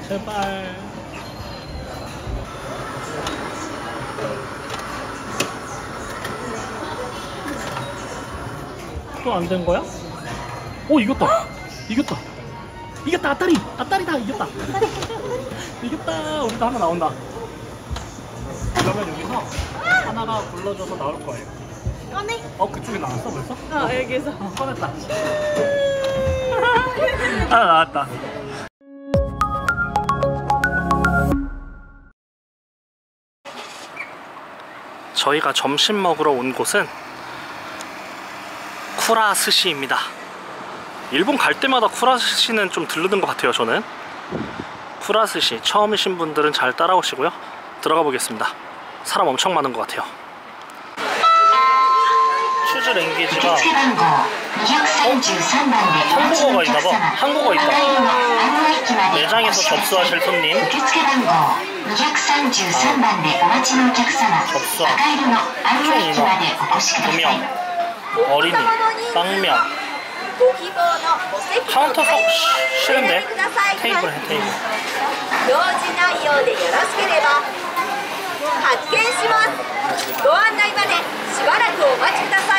제발. 또 안 된 거야? 오, 이겼다. 이겼다. 이겼다. 아따리다. 이겼다. 이겼다. 우리도 하나 나온다. 그러면 여기서 하나가 불러줘서 나올 거예요. 꺼내. 그쪽에 나왔어 벌써? 여기서. 꺼냈다. 하나 나왔다. 저희가 점심 먹으러 온 곳은 쿠라스시입니다. 일본 갈 때마다 쿠라스시는 좀 들르는 것 같아요. 저는 쿠라스시 처음이신 분들은 잘 따라오시고요. 들어가 보겠습니다. 사람 엄청 많은 것 같아요. 슈즈 랭귀지가 한국어가 있나봐. 한국어 있다. 매장에서 접수하실 손님, 접수한 총 인원 2명, 어린이, 빵면. 카운터석 싫은데? 테이블 해, 테이블. 表示内容でよろしければ発見します。ご案内までしばらくお待ちください。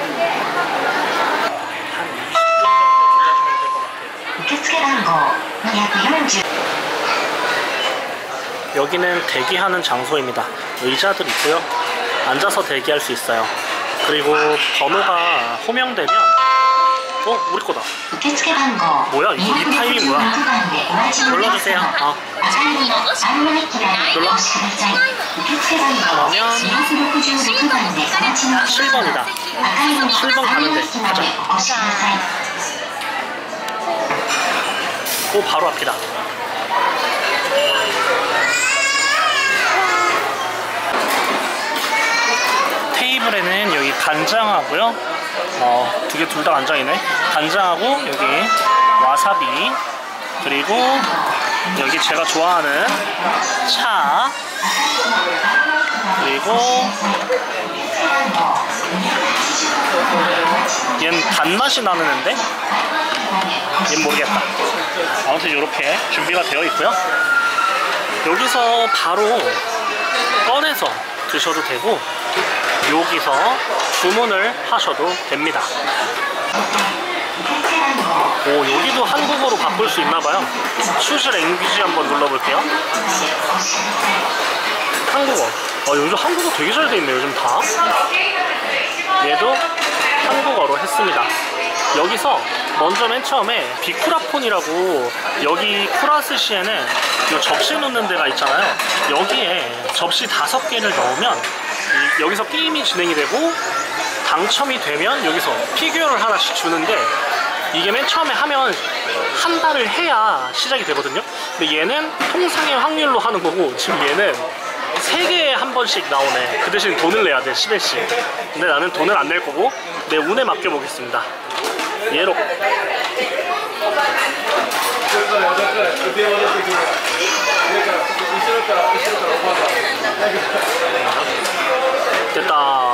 여기는 대기하는 장소입니다. 의자들 있고요. 앉아서 대기할 수 있어요. 그리고 번호가 호명되면 우리 거다. 뭐야? 이 타이밍 뭐야? 눌러주세요. 눌러. 그러면 7번이다. 7번 가면 돼. 가자. 바로 앞이다. 테이블에는 여기 간장하고요. 두 개 둘 다 간장이네. 간장하고 여기 와사비, 그리고 여기 제가 좋아하는 차, 그리고 얘는 단맛이 나는 앤데? 얘는 모르겠다. 아무튼 이렇게 준비가 되어 있고요. 여기서 바로 꺼내서 드셔도 되고 여기서 주문을 하셔도 됩니다. 여기도 한국어로 바꿀 수 있나봐요. 슈즈 랭귀지 한번 눌러볼게요. 한국어. 요즘 한국어 되게 잘 돼있네. 요즘 다. 얘도 한국어로 했습니다. 여기서 먼저 맨 처음에 비쿠라폰이라고, 여기 쿠라스시에는 이 접시 놓는 데가 있잖아요. 여기에 접시 5개를 넣으면 여기서 게임이 진행이 되고 당첨이 되면 여기서 피규어를 하나씩 주는데, 이게 맨 처음에 하면 한 달을 해야 시작이 되거든요. 근데 얘는 통상의 확률로 하는 거고, 지금 얘는 3개에 한 번씩 나오네. 그 대신 돈을 내야 돼, 10엔씩. 근데 나는 돈을 안 낼 거고 내 운에 맡겨보겠습니다. 얘로. 됐다.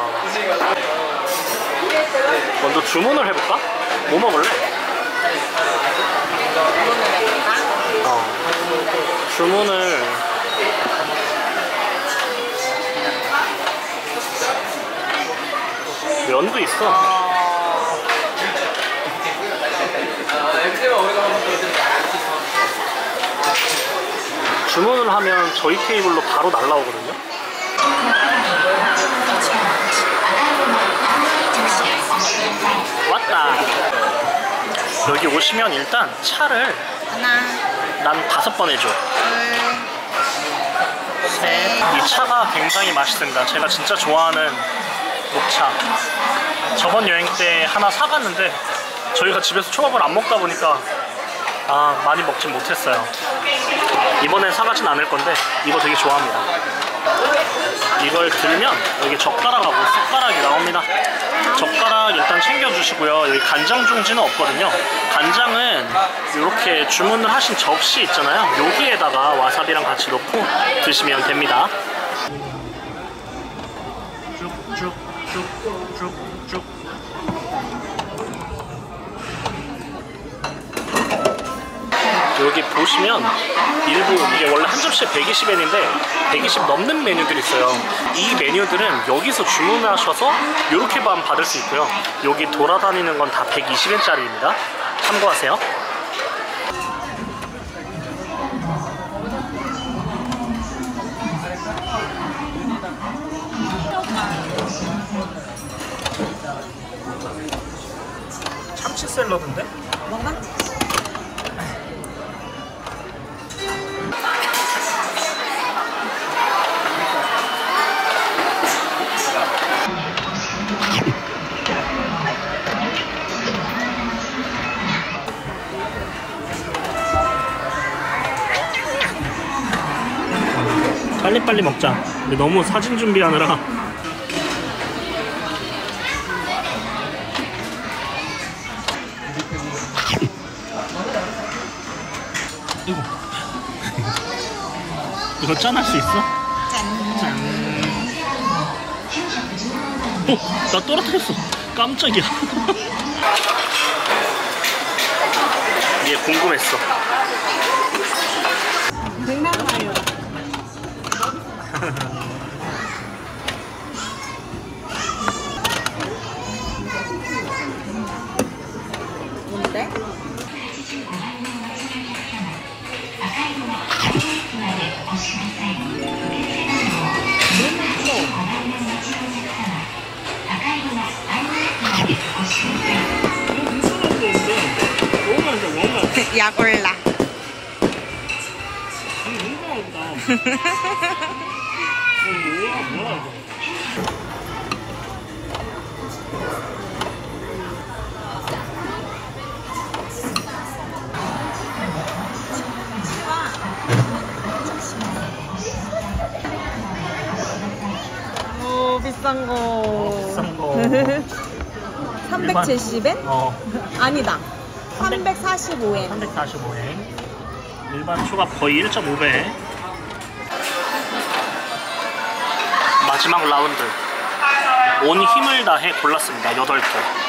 먼저 주문을 해볼까? 뭐 먹을래? 주문을 면도 있어. 주문을 하면 저희 테이블로 바로 날라오거든요. 왔다. 여기 오시면 일단 차를 난 5번 해줘. 셋. 이 차가 굉장히 맛있습니다. 제가 진짜 좋아하는 녹차. 저번 여행 때 하나 사갔는데 저희가 집에서 초밥을 안 먹다 보니까 많이 먹진 못했어요. 이번엔 사가진 않을 건데 이거 되게 좋아합니다. 이걸 들면 여기 젓가락하고 숟가락이 나옵니다. 젓가락 일단 챙겨주시고요. 여기 간장 중지는 없거든요. 간장은 이렇게 주문을 하신 접시 있잖아요. 여기에다가 와사비랑 같이 넣고 드시면 됩니다. 쭉쭉쭉쭉. 여기 보시면 일부 이게 원래 한 접시에 120엔인데 120 넘는 메뉴들이 있어요. 이 메뉴들은 여기서 주문하셔서 이렇게만 받을 수 있고요. 여기 돌아다니는 건 다 120엔짜리입니다. 참고하세요. 참치 샐러드인데? 먹나? 빨리빨리 먹자. 근데 너무 사진 준비하느라. 이거 짠할 수 있어? 짠. 나 떨어뜨렸어. 깜짝이야. 얘 궁금했어. 백나마요. 뭔데? 약올라. 오, 비싼 거. 비싼 거. 370엔? 아니다. 345엔. 345엔. 일반 초밥 거의 1.5배. 마지막 라운드. 온 힘을 다해 골랐습니다. 8개.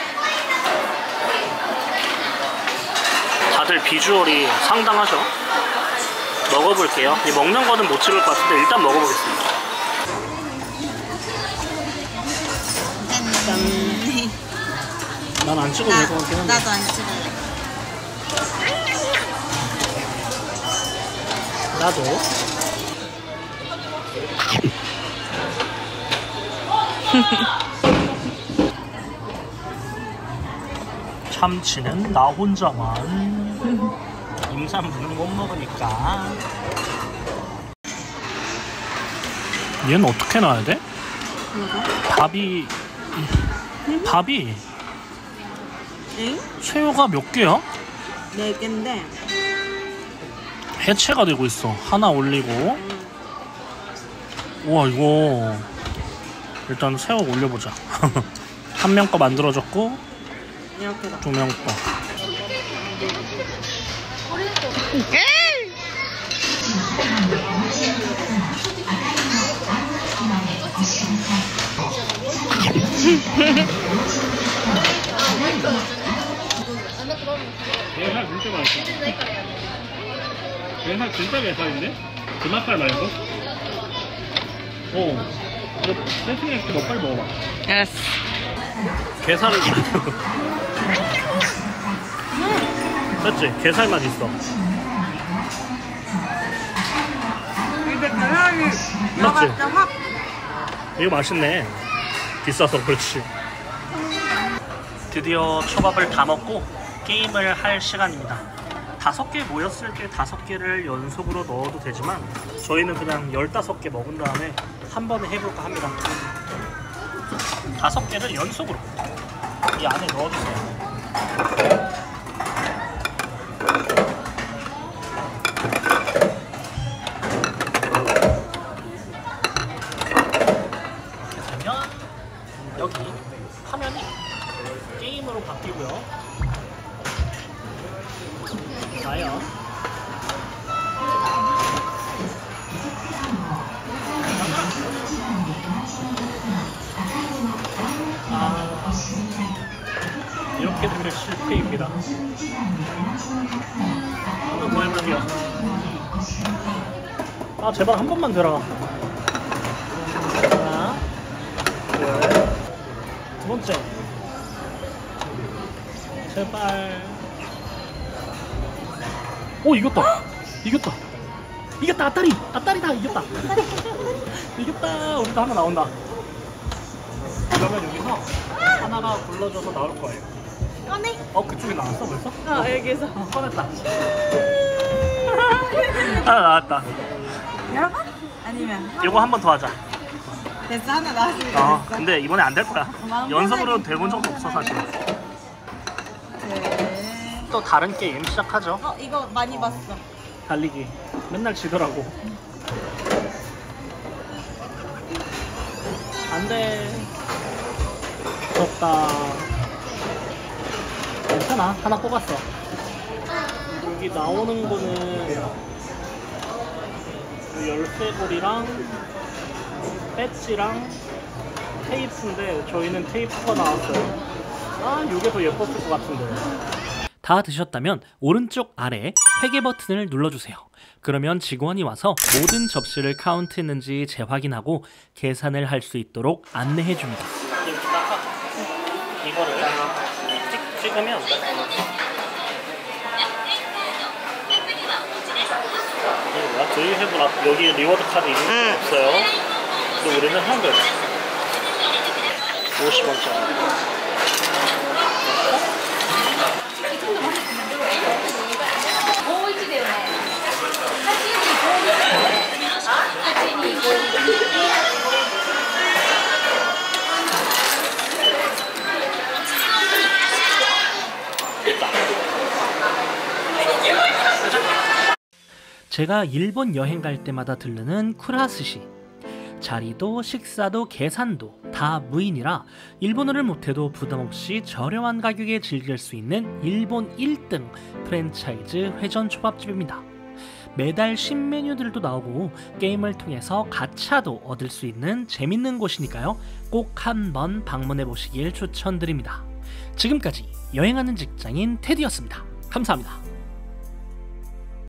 다들 비주얼이 상당하죠? 먹어볼게요. 이 먹는 거는 못 찍을 것 같은데 일단 먹어보겠습니다. 난 안 찍어도 될 것 같긴 한데. 나도 안 찍을래. 나도. 참치는 나 혼자만. 임산부는 못 먹으니까. 얘는 어떻게 놔야 돼? 밥이 응? 새우가 몇 개야? 4개인데. 해체가 되고 있어. 하나 올리고. 우와, 이거 일단 새우 올려보자. 한 명 거 만들어졌고 이렇게다. 2명 거. 얘살 진짜 맛있어. 얘살 진짜 게살인데? 그 맛살 말고? 이거 세팅했을 때 너 빨리 먹어봐. 알았어. 게살을 그렇지? 게살 맛 있어. 근데 계란이 맞지? 확. 이거 맛있네. 비싸서 그렇지. 드디어 초밥을 다 먹고 게임을 할 시간입니다. 5개 모였을 때 5개를 연속으로 넣어도 되지만 저희는 그냥 15개 먹은 다음에 한 번에 해볼까 합니다. 5개를 연속으로 이 안에 넣어주세요. 이렇게 되면 여기 화면이 게임으로 바뀌고요. 가요. 이렇게 되면 실패입니다. 죽여. 아 제발 한 번만 되라. 하나, 둘, 두 번째. 제발. 오 이겼다. 이겼다. 이겼다. 앞다리다. 이겼다. 이겼다. 우리도 하나 나온다. 그러면 여기서 하나가 굴러져서 나올 거예요. 꺼내. 그쪽에 나왔어 벌써? 여기서. 꺼냈다. 하나 나왔다. 열어봐? 아니면 요거 한 번 더 하자. 됐어, 하나 나왔으니까 됐어. 근데 이번에 안 될 거야. 마음 연속으로 편하게. 돼본 적도 없어 사실. 네. 또 다른 게임 시작하죠. 이거 많이 봤어. 달리기. 맨날 지더라고. 안 돼. 부럽다. 괜찮아. 하나 뽑았어. 여기 나오는 거는 열쇠고리랑 배지랑 테이프인데 저희는 테이프가 나왔어요. 이게 더 예뻤을 것 같은데. 다 드셨다면 오른쪽 아래 회계 버튼을 눌러주세요. 그러면 직원이 와서 모든 접시를 카운트했는지 재확인하고 계산을 할 수 있도록 안내해줍니다. 이거를 찍으면 저희 회부 여기 리워드 카드 있는 게 없어요. 근데 우리는 한글 50원짜리. 제가 일본 여행 갈 때마다 들르는 쿠라스시. 자리도 식사도 계산도 다 무인이라 일본어를 못해도 부담없이 저렴한 가격에 즐길 수 있는 일본 1등 프랜차이즈 회전 초밥집입니다. 매달 신메뉴들도 나오고 게임을 통해서 가차도 얻을 수 있는 재밌는 곳이니까요. 꼭 한번 방문해 보시길 추천드립니다. 지금까지 여행하는 직장인 테디였습니다. 감사합니다.